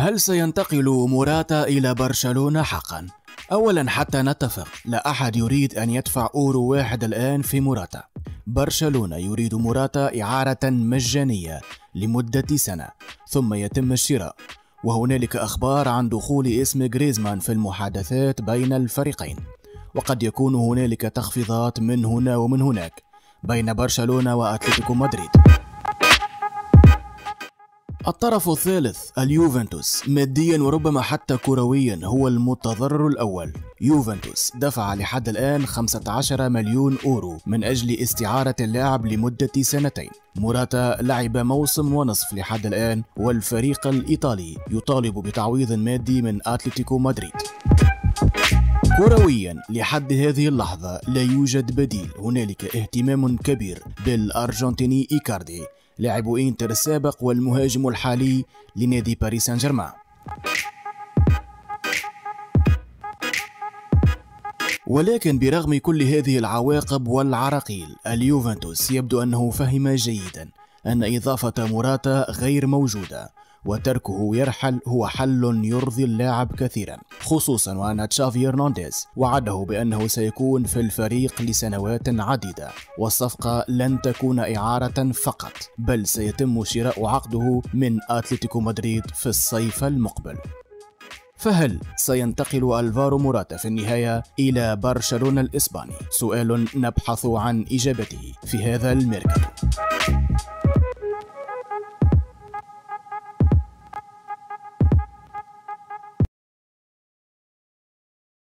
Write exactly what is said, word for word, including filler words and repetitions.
هل سينتقل موراتا إلى برشلونة حقا؟ أولا حتى نتفق، لا أحد يريد أن يدفع أورو واحد الآن في موراتا. برشلونة يريد موراتا إعارة مجانية لمدة سنة ثم يتم الشراء، وهنالك أخبار عن دخول اسم غريزمان في المحادثات بين الفريقين، وقد يكون هنالك تخفيضات من هنا ومن هناك بين برشلونة وأتلتيكو مدريد. الطرف الثالث اليوفنتوس، ماديا وربما حتى كرويا هو المتضرر الأول. يوفنتوس دفع لحد الآن خمسة عشر مليون أورو من أجل استعارة اللاعب لمدة سنتين. موراتا لعب موسم ونصف لحد الآن، والفريق الإيطالي يطالب بتعويض مادي من أتلتيكو مدريد. كرويا لحد هذه اللحظة لا يوجد بديل، هنالك اهتمام كبير بالأرجنتيني إيكاردي لاعب إنتر السابق والمهاجم الحالي لنادي باريس سان جيرمان. ولكن برغم كل هذه العواقب والعراقيل، اليوفنتوس يبدو أنه فهم جيدا أن إضافة موراتا غير موجودة، وتركه يرحل هو حل يرضي اللاعب كثيرا، خصوصا وأن تشافي هرنانديز وعده بأنه سيكون في الفريق لسنوات عديدة، والصفقة لن تكون إعارة فقط، بل سيتم شراء عقده من أتلتيكو مدريد في الصيف المقبل. فهل سينتقل ألفارو موراتا في النهاية إلى برشلونة الإسباني؟ سؤال نبحث عن إجابته في هذا الميركاتو.